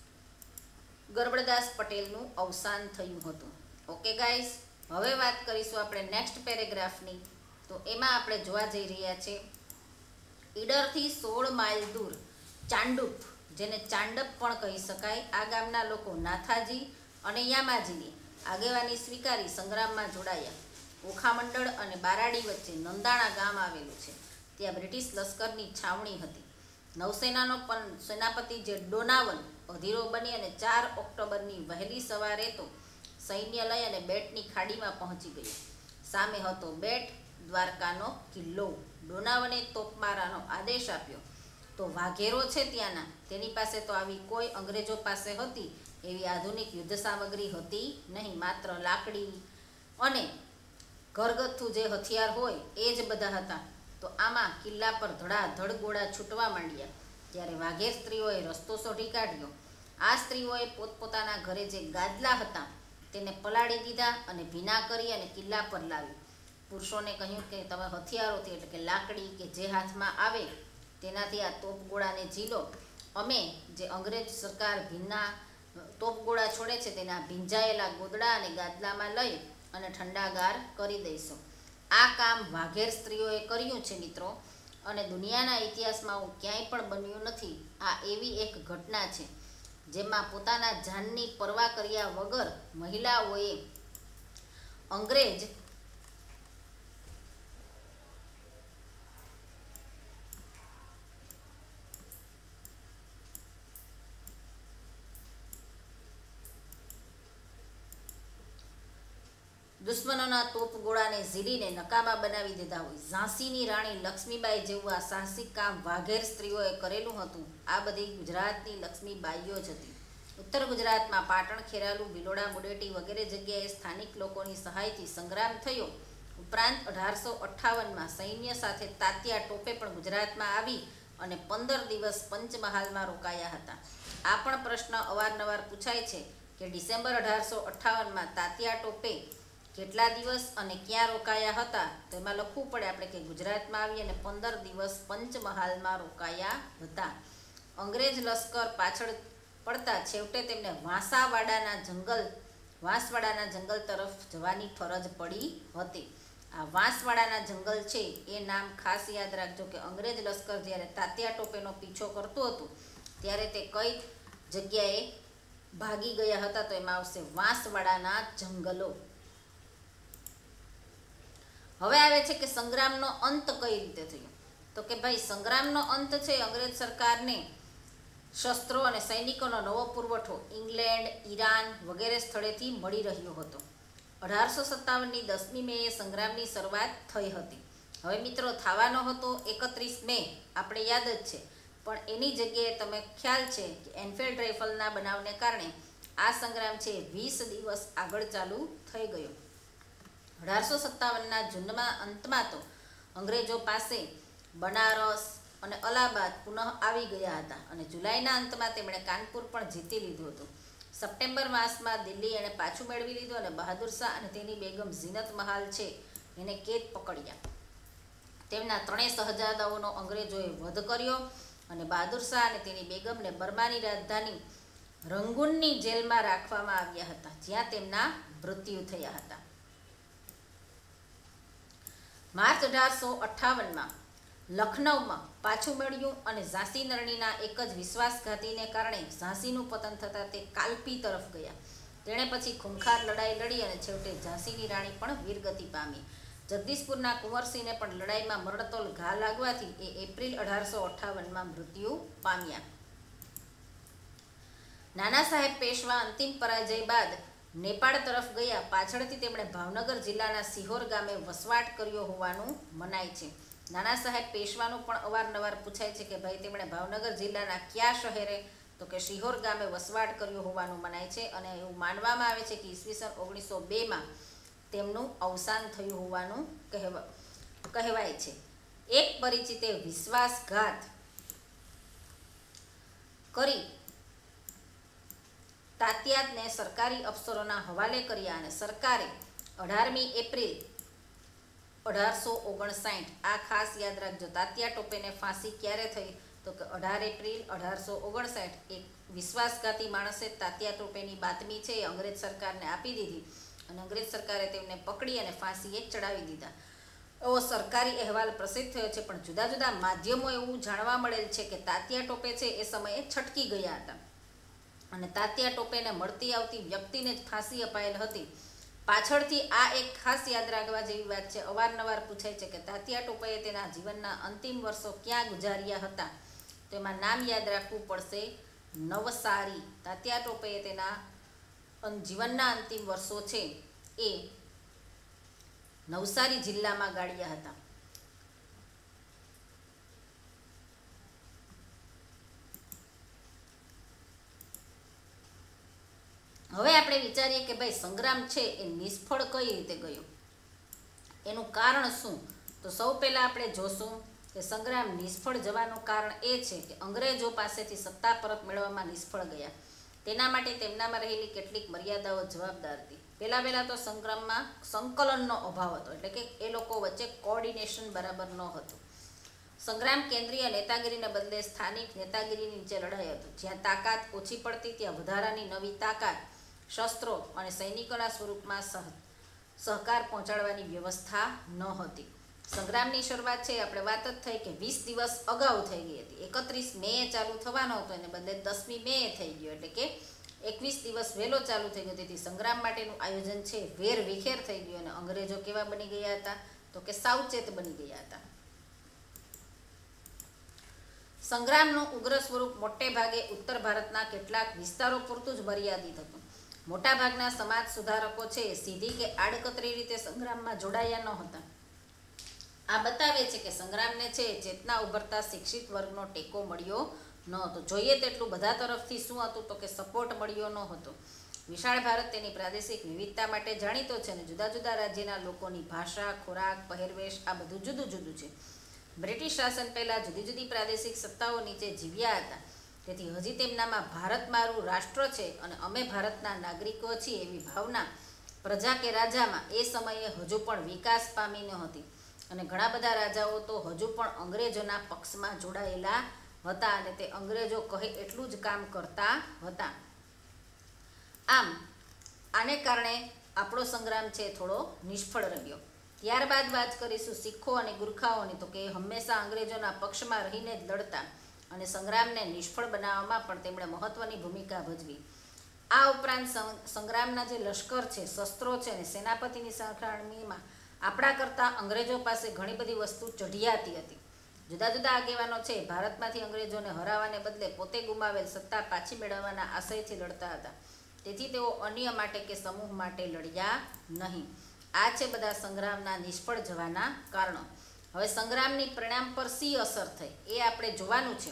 [SPEAKER 1] ગરબડદાસ પટેલનું અવસાન થયું હતું. ઓકે ગાઈસ, હવે વાત કરીશું આપણે નેક્સ્ટ પેરેગ્રાફની. તો એમાં આપણે જોવા જઈ રહ્યા છે ઈડરથી સોળ માઇલ દૂર ચાંડુપ, જેને ચાંડપ પણ કહી શકાય, આ ગામના લોકો નાથાજી અને યામાજીની આગેવાની સ્વીકારી સંગ્રામમાં જોડાયા. ઓખામંડળ અને બારાડી વચ્ચે નંદાણા ગામ આવેલું છે, ત્યાં બ્રિટિશ લશ્કરની છાવણી હતી. નૌસેનાનો પણ સેનાપતિ જે ડોનાવન અધીરો બની અને ચાર ઓક્ટોબરની વહેલી સવારે તો સૈન્ય લઈ અને બેટની ખાડીમાં પહોંચી ગયો. સામે હતો બેટ દ્વારકાનો કિલ્લો. ડોનાવને તોપમારાનો આદેશ આપ્યો તો વાઘેરો છે ત્યાંના, તેની પાસે તો આવી કોઈ અંગ્રેજો પાસે હતી એવી આધુનિક યુદ્ધ સામગ્રી હતી નહીં, માત્ર લાકડી અને ઘરગથ્થુ જે હથિયાર હોય એ જ બધા હતા. તો આમાં કિલ્લા પર ધડાધડ ગોળા છૂટવા માંડ્યા, ત્યારે વાઘેર સ્ત્રીઓએ રસ્તો શોધી કાઢ્યો. આ સ્ત્રીઓએ પોતપોતાના ઘરે જે ગાદલા હતા તેને પલાળી દીધા અને ભીના કરી અને કિલ્લા પર લાવી. પુરુષોને કહ્યું કે તમે હથિયારોથી એટલે કે લાકડી કે જે હાથમાં આવે તેનાથી આ તોપગોળાને ઝીલો, અમે જે અંગ્રેજ સરકાર ભીના તોપગોળા છોડે છે તેના ભીંજાયેલા ગોદડા અને ગાદલામાં લઈ અને ઠંડાગાર કરી દઈશું. આ કામ વાઘેર સ્ત્રીઓએ કર્યું છે મિત્રો, અને દુનિયાના ઇતિહાસમાં આવું ક્યાંય પણ બન્યું નથી. આ એવી એક ઘટના છે જેમાં પોતાના જાનની પરવા કર્યા વગર મહિલાઓએ અંગ્રેજ દુશ્મનોના તોપગોળાને ઝીલીને નકામા બનાવી દીધા હોય. ઝાંસીની રાણી લક્ષ્મીબાઈ જેવું આ સાહસિક કામ વાઘેર સ્ત્રીઓએ કરેલું હતું. આ બધી ગુજરાતની લક્ષ્મીબાઈઓ જ હતી. ઉત્તર ગુજરાતમાં પાટણ, ખેરાલુ, ભિલોડા, મુડેટી વગેરે જગ્યાએ સ્થાનિક લોકોની સહાયથી સંગ્રામ થયો. ઉપરાંત અઢારસો અઠ્ઠાવનમાં સૈન્ય સાથે તાત્યા ટોપે પણ ગુજરાતમાં આવી અને પંદર દિવસ પંચમહાલમાં રોકાયા હતા. આ પણ પ્રશ્ન અવારનવાર પૂછાય છે કે ડિસેમ્બર અઢારસો અઠ્ઠાવનમાં તાત્યા ટોપે કેટલા દિવસ અને ક્યાં રોકાયા હતા? તો એમાં લખવું પડે આપણે કે ગુજરાતમાં આવી અને પંદર દિવસ પંચમહાલમાં રોકાયા હતા. અંગ્રેજ લશ્કર પાછળ પડતા છેવટે તેમને વાંસાવાડાના જંગલ વાંસવાડાના જંગલ તરફ જવાની ફરજ પડી હતી. આ વાંસવાડાના જંગલ છે એ નામ ખાસ યાદ રાખજો કે અંગ્રેજ લશ્કર જ્યારે તાત્યા ટોપેનો પીછો કરતું હતું ત્યારે તે કઈ જગ્યાએ ભાગી ગયા હતા? તો એમાં આવશે વાંસવાડાના જંગલો. હવે આવે છે કે સંગ્રામનો અંત કઈ રીતે થયો? તો કે ભાઈ સંગ્રામનો અંત છે અંગ્રેજ સરકારને શસ્ત્રો અને સૈનિકોનો નવો પુરવઠો ઇંગ્લેન્ડ, ઈરાન વગેરે સ્થળેથી મળી રહ્યો હતો. અઢારસો સત્તાવનની દસમી મે એ સંગ્રામની શરૂઆત થઈ હતી. હવે મિત્રો થવાનો હતો એકત્રીસ મે, આપણે યાદ જ છે, પણ એની જગ્યાએ તમે ખ્યાલ છે કે એનફિલ્ડ રાઇફલના બનાવને કારણે આ સંગ્રામ છે વીસ દિવસ આગળ ચાલુ થઈ ગયો. અઢારસો સત્તાવનના જૂનમાં અંતમાં તો અંગ્રેજો પાસે બનારસ અને અલ્હાબાદ પુનઃ આવી ગયા હતા અને જુલાઈના અંતમાં તેમણે કાનપુર પણ જીતી લીધું હતું. સપ્ટેમ્બર માસમાં દિલ્હી એણે પાછું મેળવી લીધું અને બહાદુર શાહ અને તેની બેગમ ઝીનત મહાલ છે એને કેદ પકડ્યા. તેમના ત્રણેય શહજાદાઓનો અંગ્રેજોએ વધ કર્યો અને બહાદુર શાહ અને તેની બેગમને બર્માની રાજધાની રંગૂનની જેલમાં રાખવામાં આવ્યા હતા, જ્યાં તેમના મૃત્યુ થયા હતા. માર્ચ અઢારસો અઠ્ઠાવનમાં લખનૌમાં પાછું મેળવ્યું અને ઝાંસી નરણીના એક જ વિશ્વાસઘાતીને કારણે ઝાંસીનું પતન થતાં તે કાલ્પી તરફ ગયા. તેણે પછી ખૂંખાર લડાઈ લડી અને છેવટે ઝાંસીની રાણી પણ વીરગતિ પામી. જગદીશપુરના કુંવરસિંહને પણ લડાઈમાં મરણતોલ ઘા લાગવાથી એ એપ્રિલ અઢારસો અઠ્ઠાવનમાં મૃત્યુ પામ્યા. નાના સાહેબ પેશવા અંતિમ પરાજય બાદ નેપાળ તરફ ગયા પાછળથી તેમણે ભાવનગર જિલ્લાના સિહોર ગામે વસવાટ કર્યો હોવાનું મનાય છે. નાના સાહેબ પેશવાનું પણ અવારનવાર પૂછાય છે કે ભાઈ તેમણે ભાવનગર જિલ્લાના કયા શહેરે, તો કે સિહોર ગામે વસવાટ કર્યો હોવાનું મનાય છે. અને એવું માનવામાં આવે છે કે ઈસવીસન ઓગણીસો બેમાં તેમનું અવસાન થયું હોવાનું કહેવા કહેવાય છે. એક પરિચિતે વિશ્વાસઘાત કરી તાત્યાતને સરકારી અફસરોના હવાલે કર્યા અને સરકારે અઢારમી એપ્રિલ અઢારસો ઓગણસાઠ, આ ખાસ યાદ રાખજો, તાત્યા ટોપેને ફાંસી ક્યારે થઈ, તો કે અઢાર એપ્રિલ અઢારસો ઓગણસાઠ. એક વિશ્વાસઘાતી માણસે તાત્યા ટોપેની બાતમી છે એ અંગ્રેજ સરકારને આપી દીધી અને અંગ્રેજ સરકારે તેમને પકડી અને ફાંસીએ ચડાવી દીધા. એવો સરકારી અહેવાલ પ્રસિદ્ધ થયો છે. પણ જુદા જુદા માધ્યમો એવું જાણવા મળેલ છે કે તાત્યા ટોપે છે એ સમયે છટકી ગયા હતા અને તાત્યા ટોપેને મળતી આવતી વ્યક્તિને જ ફાંસી અપાયેલ હતી. પાછળથી આ એક ખાસ યાદ રાખવા જેવી વાત છે, અવારનવાર પૂછાય છે કે તાત્યા ટોપેએ તેના જીવનના અંતિમ વર્ષો ક્યાં ગુજાર્યા હતા, તો એમાં નામ યાદ રાખવું પડશે નવસારી. તાત્યા ટોપેએ તેના જીવનના અંતિમ વર્ષો છે એ નવસારી જિલ્લામાં ગાળ્યા હતા. હવે આપણે વિચારીએ કે ભાઈ સંગ્રામ છે એ નિષ્ફળ કઈ રીતે ગયો, એનું કારણ શું? તો સૌ પહેલાં આપણે જોશું કે સંગ્રામ નિષ્ફળ જવાનું કારણ એ છે કે અંગ્રેજો પાસેથી સત્તા પરત મેળવવામાં નિષ્ફળ ગયા. તેના માટે તેમનામાં રહેલી કેટલીક મર્યાદાઓ જવાબદાર હતી. પહેલાં પહેલાં તો સંગ્રામમાં સંકલનનો અભાવ હતો, એટલે કે એ લોકો વચ્ચે કોઓર્ડિનેશન બરાબર ન હતું. સંગ્રામ કેન્દ્રીય નેતાગીરીને બદલે સ્થાનિક નેતાગીરી નીચે લડાઈ હતું. જ્યાં તાકાત ઓછી પડતી ત્યાં વધારાની નવી તાકાત, શસ્ત્રો અને સૈનિકોના સ્વરૂપમાં સહ સહકાર પહોંચાડવાની વ્યવસ્થા ન હતી. સંગ્રામની શરૂઆત છે આપણે વાત જ થઈ કે વીસ દિવસ અગાઉ થઈ ગઈ હતી. એકત્રીસ મે ચાલુ થવાનો હતો, એને બદલે દસમી મે થઈ ગયો, એટલે કે એકવીસ દિવસ વહેલો ચાલુ થઈ ગયો. તેથી સંગ્રામ માટેનું આયોજન છે વેર વિખેર થઈ ગયું અને અંગ્રેજો કેવા બની ગયા હતા, તો કે સાવચેત બની ગયા હતા. સંગ્રામનું ઉગ્ર સ્વરૂપ મોટે ભાગે ઉત્તર ભારતના કેટલાક વિસ્તારો પૂરતું જ મર્યાદિત હતું. મોટાભાગના સમાજ સુધારકો છે સીધી કે આડકતરી રીતે સંગ્રામમાં જોડાયા ન હતા. આ બતાવે છે કે સંગ્રામને છે ચેતના ઉભરતા શિક્ષિત વર્ગનો ટેકો મળ્યો ન હતો. જોઈએ તેટલું બધા તરફથી શું હતું, તો કે સપોર્ટ મળ્યો ન હતો. વિશાળ ભારત તેની પ્રાદેશિક વિવિધતા માટે જાણીતો છે અને જુદા જુદા રાજ્યના લોકોની ભાષા, ખોરાક, પહેરવેશ આ બધું જુદું જુદું છે. બ્રિટિશ શાસન પહેલાં જુદી જુદી પ્રાદેશિક સત્તાઓ નીચે જીવ્યા હતા. તેથી હજી તેમનામાં ભારત મારું રાષ્ટ્ર છે અને અમે ભારતના નાગરિકો છીએ એવી ભાવના પ્રજા કે રાજામાં એ સમયે હજુ પણ વિકાસ પામી ન હતી. અને ઘણા બધા રાજાઓ તો હજુ પણ અંગ્રેજોના પક્ષમાં જોડાયેલા હતા અને તે અંગ્રેજો કહે એટલું જ કામ કરતા હતા. આમ આને કારણે આપણો સંગ્રામ છે થોડો નિષ્ફળ રહ્યો. ત્યારબાદ વાત કરીશું શીખો અને ગુરખાઓની, તો કે હંમેશા અંગ્રેજોના પક્ષમાં રહીને જ લડતા અને સંગ્રામને નિષ્ફળ બનાવવામાં પણ તેમણે મહત્વની ભૂમિકા ભજવી. આ ઉપરાંત સંગ્રામના જે લશ્કર છે, શસ્ત્રો છે અને સેનાપતિની સરખામણીમાં આપણા કરતાં અંગ્રેજો પાસે ઘણી બધી વસ્તુ ચઢિયાતી હતી. જુદા જુદા આગેવાનો છે ભારતમાંથી અંગ્રેજોને હરાવવાને બદલે પોતે ગુમાવેલ સત્તા પાછી મેળવવાના આશયથી લડતા હતા. તેથી તેઓ અન્ય માટે કે સમૂહ માટે લડ્યા નહીં. આ છે બધા સંગ્રામના નિષ્ફળ જવાના કારણો. હવે સંગ્રામની પરિણામ પર શી અસર થઈ એ આપણે જોવાનું છે.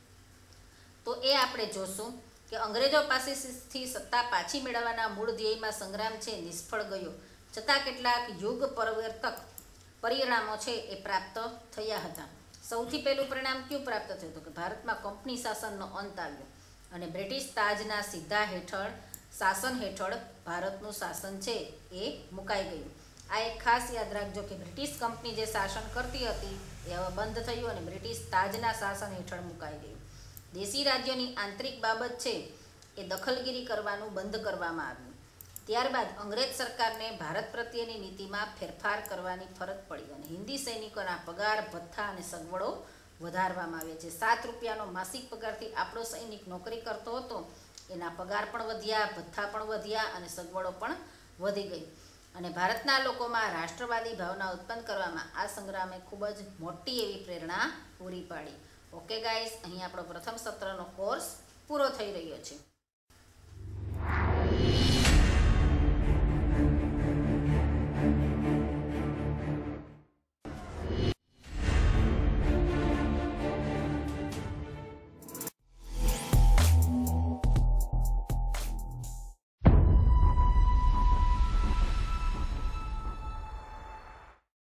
[SPEAKER 1] તો એ આપણે જોશું કે અંગ્રેજો પાસેથી સત્તા પાછી મેળવવાના મૂળ ધ્યેયમાં સંગ્રામ છે નિષ્ફળ ગયો, છતાં કેટલાક યુગ પરિવર્તક પરિણામો છે એ પ્રાપ્ત થયા હતા. સૌથી પહેલું પરિણામ કયું પ્રાપ્ત થયું હતું કે ભારતમાં કંપની શાસનનો અંત આવ્યો અને બ્રિટિશ તાજના સીધા હેઠળ શાસન હેઠળ ભારતનું શાસન છે એ મુકાઈ ગયું. આ એક ખાસ યાદ રાખજો કે બ્રિટિશ કંપની જે શાસન કરતી હતી એ હવે બંધ થયું અને બ્રિટિશ તાજના શાસન હેઠળ મુકાઈ ગયું. દેશી રાજ્યોની આંતરિક બાબત છે એ દખલગીરી કરવાનું બંધ કરવામાં આવ્યું. ત્યારબાદ અંગ્રેજ સરકારને ભારત પ્રત્યેની નીતિમાં ફેરફાર કરવાની ફરજ પડી અને હિન્દી સૈનિકોના પગાર, ભથ્થા અને સગવડો વધારવામાં આવે છે. સાત રૂપિયાનો માસિક પગારથી આપણો સૈનિક નોકરી કરતો હતો, એના પગાર પણ વધ્યા, ભથ્થા પણ વધ્યા અને સગવડો પણ વધી ગઈ. અને ભારતના લોકોમાં રાષ્ટ્રવાદી ભાવના ઉત્પન્ન કરવામાં આ સંગ્રામે ખૂબ જ મોટી એવી પ્રેરણા પૂરી પાડી. ઓકે ગાઈસ, અહીં આપણો પ્રથમ સત્રનો કોર્સ પૂરો થઈ રહ્યો છે.